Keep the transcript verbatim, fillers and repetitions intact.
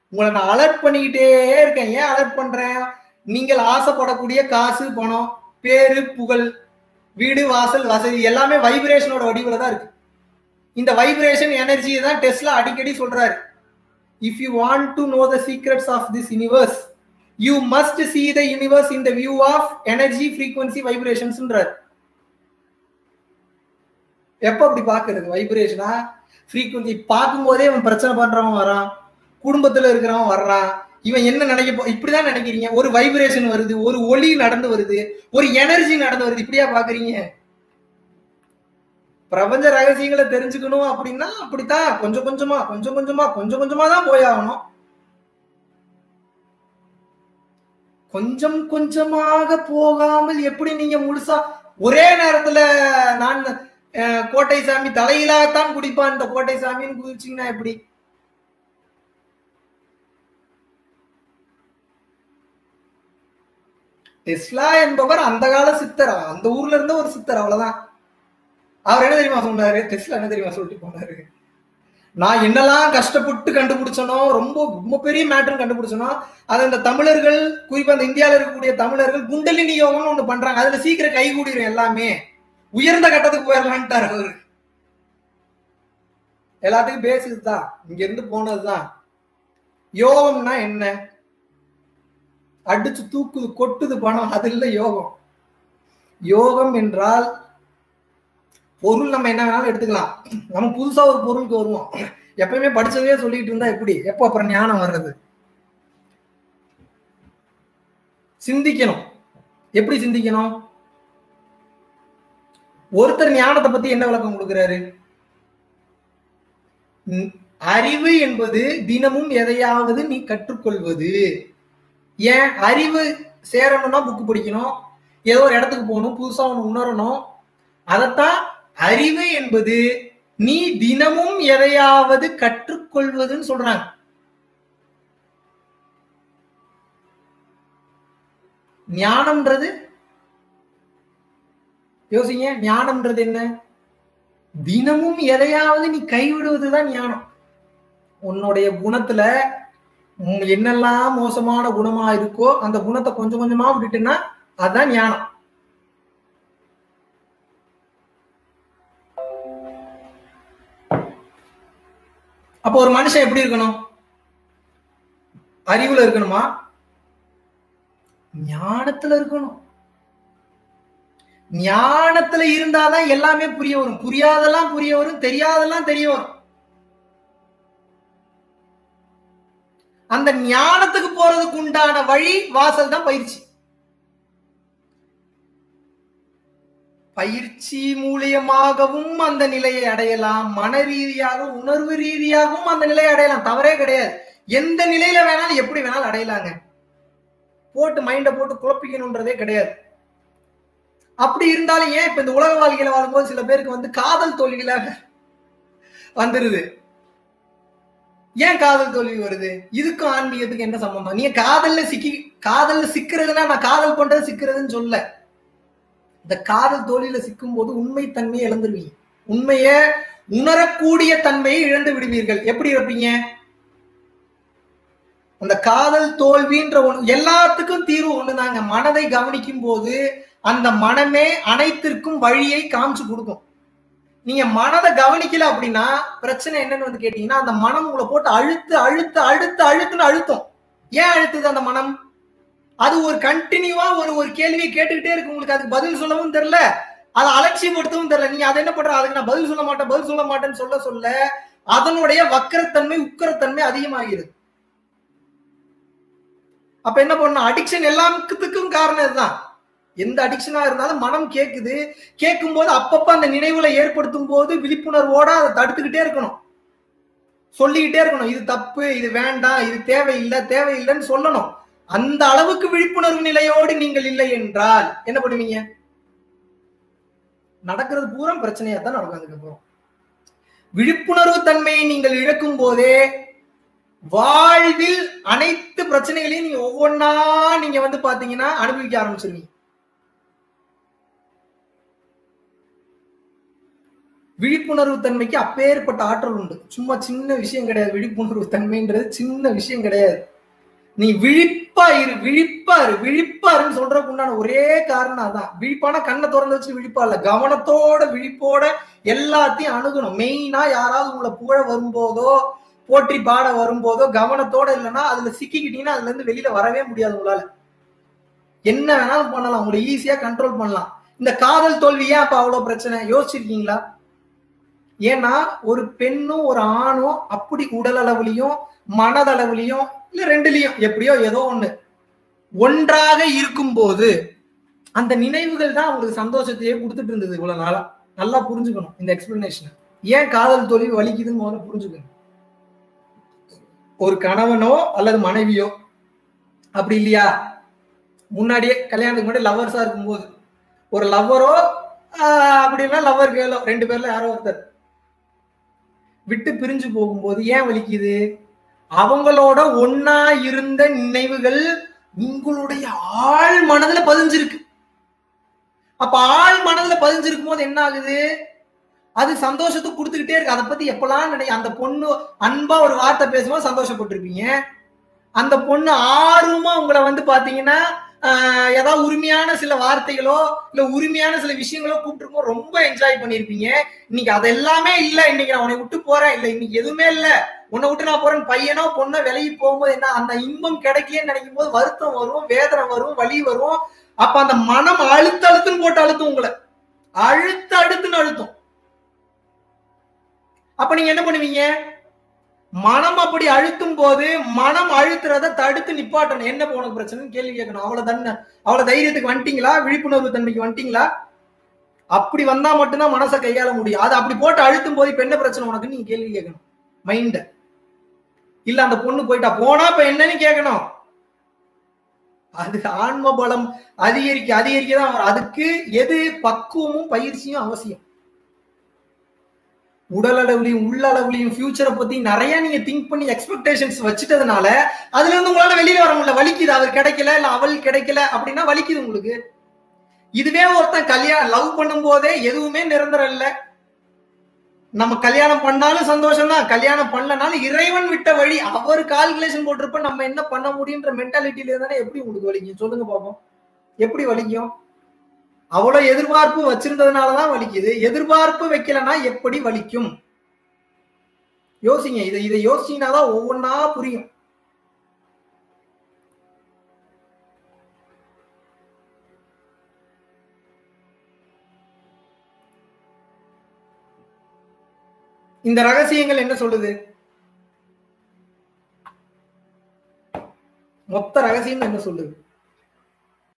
உங்களை நான் அலர்ட் பண்ணிக்கிட்டே இருக்கேன். ஏன் அலர்ட் பண்றேன்? நீங்கள் ஆசைப்படக்கூடிய காசு, பணம், பேரு, புகழ், வீடு, வாசல், வசதி எல்லாமே வைப்ரேஷனோட வடிவில் தான் இருக்கு. இந்த வைப்ரேஷன் எனர்ஜியை தான் டெஸ்லா அடிக்கடி சொல்றாரு. If you want to know the secrets of this universe, you must see the universe in the view of energy, frequency, vibrationsன்றார். எப்ப அப்படி பாக்குறது? வைப்ரேஷனா, ஃப்ரீக்வன்சி பார்க்கும்போதே அவன் பிரச்சனை பண்றவன் வரான், குடும்பத்துல இருக்கிறவன் வர்றான். இவன் என்ன நினைக்க, இப்படிதான் நினைக்கிறீங்க? ஒரு வைப்ரேஷன் வருது, ஒரு ஒளி நடந்து வருது, ஒரு எனர்ஜி நடந்து வருது, இப்படியா பாக்குறீங்க? பிரபஞ்ச ரகசியங்களை தெரிஞ்சுக்கணும் அப்படின்னா அப்படித்தான் கொஞ்சம் கொஞ்சமா கொஞ்சம் கொஞ்சமா கொஞ்சம் கொஞ்சமா தான் போய் ஆகணும். கொஞ்சம் கொஞ்சமாக போகாமல் எப்படி நீங்க முழுசா ஒரே நேரத்துல நான் கோட்டை சாமி தலையிலாத்தான் குடிப்பான் இந்த கோட்டை சாமின்னு குதிச்சீங்கன்னா எப்படி? டெஸ்லா என்பவர் அந்த கால சித்தர், அந்த ஊர்ல இருந்த ஒரு சித்தர், அவ்வளவுதான். அவர் என்ன தெரியுமா சொன்னாரு? டெஸ்லா என்ன தெரியுமா சொல்லிட்டு போனாரு? நான் என்னெல்லாம் கஷ்டப்பட்டு கண்டுபிடிச்சனோ, ரொம்ப ரொம்ப பெரிய மேட்டர் கண்டுபிடிச்சனோ, அது இந்த தமிழர்கள், குறிப்பா அந்த இந்தியாவில் இருக்கக்கூடிய தமிழர்கள் குண்டலினி யோகம்னு ஒண்ணு பண்றாங்க. அதுல சீக்கிரம் கை கூடிரும், எல்லாமே உயர்ந்த கட்டத்துக்கு போயிடலான்ட்டாரு அவரு. எல்லாத்துக்கும் பேசுதுதான், இங்க இருந்து போனதுதான். யோகம்னா என்ன? அடிச்சு தூக்குது, கொட்டுது பணம், அது இல்ல யோகம். யோகம் என்றால் பொருள் நம்ம என்ன வேணாலும் எடுத்துக்கலாம். நம்ம புதுசா ஒரு பொருளுக்கு வருவோம். எப்பயுமே படிச்சதே சொல்லிட்டு இருந்தா எப்படி? எப்போ அப்புறம் ஞானம் வர்றது? சிந்திக்கணும். எப்படி சிந்திக்கணும்? ஒருத்தர் ஞானத்தை பத்தி என்ன விளக்கம் கொடுக்கிறாரு? அறிவு என்பது தினமும் எதையாவது நீ கற்றுக்கொள்வது. ஏன் அறிவு சேரணும்னா புக்கு படிக்கணும், ஏதோ ஒரு இடத்துக்கு போகணும், புதுசா ஒண்ணு உணரணும். அதத்தான் அறிவு என்பது நீ தினமும் எதையாவது கற்றுக்கொள்வதுன்னு சொல்றாங்க. ஞானம்ன்றது யோசிங்க, ஞானம்ன்றது என்ன? தினமும் எதையாவது நீ கைவிடுவதுதான் ஞானம். உன்னுடைய குணத்துல என்னெல்லாம் மோசமான குணமா இருக்கோ அந்த குணத்தை கொஞ்சம் கொஞ்சமா விட்டுட்டுன்னா அதுதான் ஞானம். அப்போ ஒரு மனுஷன் எப்படி இருக்கணும்? அறிவுல இருக்கணுமா? ஞானத்துல இருக்கணும். ஞானத்துல இருந்தாதான் எல்லாமே புரிய வரும். புரியாதெல்லாம் புரிய வரும், தெரியாதெல்லாம் தெரிய வரும். அந்த ஞானத்துக்கு போறதுக்கு உண்டான வழி வாசல் தான் பயிற்சி. பயிற்சி மூலியமாகவும் அந்த நிலையை அடையலாம், மன ரீதியாக உணர்வு ரீதியாகவும் அந்த நிலையை அடையலாம், தவறே கிடையாது. எந்த நிலையில வேணாலும் எப்படி வேணாலும் அடையலாங்க. போட்டு மைண்ட போட்டு குழப்பிக்கணும்ன்றதே கிடையாது. அப்படி இருந்தாலும் ஏன் இப்ப இந்த உலக வாழ்க்கையில வாழும்போது சில பேருக்கு வந்து காதல் தோல்விகளாக வந்துருது. ஏன் காதல் தோல்வி வருது? இதுக்கும் ஆன்மீகத்துக்கு என்ன சம்பந்தம்? நீங்க காதல்ல சிக்கி காதல்ல சிக்கிறதுனா நான் காதல் பண்றது சிக்கிறதுன்னு சொல்ல. இந்த காதல் தோல்வியில சிக்கும் போது உண்மை தன்மையை இழந்துருவீங்க. உண்மைய உணரக்கூடிய தன்மையை இழந்து விடுவீர்கள். எப்படி இருப்பீங்க? அந்த காதல் தோல்வின்ற ஒண்ணு எல்லாத்துக்கும் தீர்வு ஒண்ணுதாங்க. மனதை கவனிக்கும் போது அந்த மனமே அனைத்திற்கும் வழியை காமிச்சு கொடுக்கும். நீங்க மனதை கவனிக்கல அப்படின்னா பிரச்சனை என்னன்னு வந்து கேட்டீங்கன்னா, அந்த மனம் உங்களை போட்டு அழுத்து அழுத்து அழுத்து அழுத்துன்னு அழுத்தும். ஏன் அழுத்துது அந்த மனம்? அது ஒரு கண்டினியூவா ஒரு ஒரு கேள்வியை கேட்டுக்கிட்டே இருக்கு. உங்களுக்கு அதுக்கு பதில் சொல்லவும் தெரியல, அதை அலட்சியப்படுத்தவும் தெரியல. நீங்க அதை என்ன பண்ற? அதுக்கு நான் பதில் சொல்ல மாட்டேன் பதில் சொல்ல மாட்டேன்னு சொல்ல சொல்ல அதனுடைய வக்கரத்தன்மை உக்கரத்தன்மை அதிகமாகிறது. அப்ப என்ன பண்ணணும்? அடிக்ஷன் எல்லாத்துக்கும் காரணம் இதுதான். எந்த அடிக்ஷனா இருந்தாலும் மனம் கேக்குது. கேட்கும் போது அப்பப்ப அந்த நினைவுகளை ஏற்படுத்தும் போது விழிப்புணர்வோட அதை தடுத்துக்கிட்டே இருக்கணும், சொல்லிக்கிட்டே இருக்கணும். இது தப்பு, இது வேண்டாம், இது தேவையில்லை தேவையில்லைன்னு சொல்லணும். அந்த அளவுக்கு விழிப்புணர்வு நிலையோடு நீங்கள் இல்லை என்றால் என்ன பண்ணுவீங்க? நடக்கிறது பூரா பிரச்சனையா தான் நடக்கும். அதுக்கப்புறம் விழிப்புணர்வு தன்மையை நீங்கள் இழக்கும் போதே வாழ்வில் அனைத்து பிரச்சனைகளையும் நீங்க ஒவ்வொன்னா நீங்க வந்து பாத்தீங்கன்னா அனுபவிக்க ஆரம்பிச்சிருவீங்க. விழிப்புணர்வு தன்மைக்கு அப்பேற்பட்ட ஆற்றல் உண்டு. சும்மா சின்ன விஷயம் கிடையாது. விழிப்புணர்வு தன்மைன்றது சின்ன விஷயம் கிடையாது. நீ விழிப்பா இரு, விழிப்பா இரு, விழிப்பாருன்னு சொல்றதுக்கு உண்டான ஒரே காரணம் அதான். விழிப்பான கண்ணை திறந்து வச்சு விழிப்பா இல்ல, கவனத்தோட விழிப்போட எல்லாத்தையும் அணுகணும். மெயினா யாராவது உங்களை புகழ வரும்போதோ போற்றி பாட வரும்போதோ கவனத்தோட இல்லைன்னா அதுல சிக்கிக்கிட்டீங்கன்னா அதுல இருந்து வெளியில வரவே முடியாது. உங்களால என்ன வேணாலும் பண்ணலாம், உங்களை ஈஸியா கண்ட்ரோல் பண்ணலாம். இந்த காதல் தோல்வி ஏன் அப்ப அவ்வளவு பிரச்சனை யோசிச்சிருக்கீங்களா? ஏன்னா ஒரு பெண்ணும் ஒரு ஆணும் அப்படி உடல் அளவுலையும் மனதளவுலையும் இல்ல ரெண்டுலயும் எப்படியோ ஏதோ ஒண்ணு ஒன்றாக இருக்கும் போது அந்த நினைவுகள் தான் அவங்களுக்கு சந்தோஷத்தையே கொடுத்துட்டு இருந்தது இவ்வளவு நாளா. நல்லா புரிஞ்சுக்கணும் இந்த எக்ஸ்பிளனேஷன். ஏன் காதல் தோல்வி வலிக்குதுன்னு முதல்ல புரிஞ்சுக்கணும். ஒரு கணவனோ அல்லது மனைவியோ அப்படி இல்லையா, முன்னாடியே கல்யாணத்துக்கு முன்னாடி லவ்வர்ஸா இருக்கும்போது ஒரு லவ்வரோ அப்படின்னா லவ்வர் கேளோ ரெண்டு பேர்ல யாரோ ஒருத்தர் விட்டு பிரிஞ்சு போகும்போது ஏன் வலிக்குது? அவங்களோட ஒன்னா இருந்த நினைவுகள் உங்களுடைய ஆழ் மனதுல பதிஞ்சிருக்கு. அப்ப ஆழ் மனதுல பதிஞ்சிருக்கும் போது என்ன ஆகுது? அது சந்தோஷத்துக்கு கொடுத்துக்கிட்டே இருக்கு. அதை பத்தி எப்பெல்லாம் நினை அந்த பொண்ணு அன்பா ஒரு வார்த்தை பேசும்போது சந்தோஷப்பட்டிருப்பீங்க. அந்த பொண்ணு ஆர்வமா உங்களை வந்து பாத்தீங்கன்னா ஆஹ் ஏதாவது உரிமையான சில வார்த்தைகளோ இல்ல உரிமையான சில விஷயங்களோ கூப்பிட்டுருக்கோம், ரொம்ப என்ஜாய் பண்ணிருப்பீங்க. இன்னைக்கு அது எல்லாமே இல்ல, இன்னைக்கு நான் உன்னை விட்டு போறேன், இல்ல இன்னைக்கு எதுவுமே இல்ல, உன்னை விட்டு நான் போறேன், பையனோ பொண்ணோ விலகி போகும்போது என்ன அந்த இன்பம் கிடைக்கலன்னு நினைக்கும் போது வருத்தம் வரும், வேதனை வரும், வலி வரும். அப்ப அந்த மனம் அழுத்த அழுத்துன்னு போட்டு அழுத்தும், உங்களை அழுத்த அழுத்துன்னு அழுத்தும். அப்ப நீங்க என்ன பண்ணுவீங்க? மனம் அப்படி அழுத்தும் போது மனம் அழுத்துறத தடுத்து நிப்பாட்டணும். என்ன உனக்கு பிரச்சனைன்னு கேள்வி கேட்கணும். அவ்வளவு தன்னை அவ்வளவு தைரியத்துக்கு வந்துட்டீங்களா? விழிப்புணர்வு தன்மைக்கு வந்துட்டீங்களா? அப்படி வந்தா மட்டும்தான் மனசை கையாள முடியும். அது அப்படி போட்டு அழுத்தும் போது இப்ப என்ன பிரச்சனை உனக்கு நீங்க கேள்வி கேட்கணும் மைண்ட. இல்ல அந்த பொண்ணு போயிட்டா போனா இப்ப என்னன்னு கேட்கணும். அது ஆன்ம பலம் அதிகரிக்க அதிகரிக்கதான் வரும். அதுக்கு எது பக்குவமும் பயிற்சியும் அவசியம். உடல் அளவுலையும் உள்ள அளவுலையும் ஃபியூச்சரை பத்தி நிறைய நீங்க திங்க் பண்ணி எக்ஸ்பெக்டேஷன்ஸ் வச்சுட்டதுனால அதுல இருந்து உங்களால வெளியில வர முடியல. வலிக்குது, அவர் கிடைக்கல இல்ல அவள் கிடைக்கல அப்படின்னா வலிக்குது உங்களுக்கு. இதுவே ஒருத்தன் கல்யாணம் லவ் பண்ணும் போதே எதுவுமே நிரந்தரம் இல்லை. நம்ம கல்யாணம் பண்ணாலும் சந்தோஷம் தான், கல்யாணம் பண்ணலனாலும் இறைவன் விட்ட வழி, அவர் கால்குலேஷன் போட்டிருப்ப நம்ம என்ன பண்ண முடியுன்ற மென்டாலிட்டியில இருந்தானே எப்படி உங்களுக்கு வலிக்கும் சொல்லுங்க பாப்போம். எப்படி வலிக்கும்? அவ்வளவு எதிர்பார்ப்பு வச்சிருந்ததுனாலதான் வலிக்குது. எதிர்பார்ப்பு வைக்கலன்னா எப்படி வலிக்கும்? யோசிங்க. இதை இதை யோசிச்சீங்கன்னாதான் ஒவ்வொன்னா புரியும். இந்த ரகசியங்கள் என்ன சொல்லுது? மொத்த ரகசியம் என்ன சொல்லுது?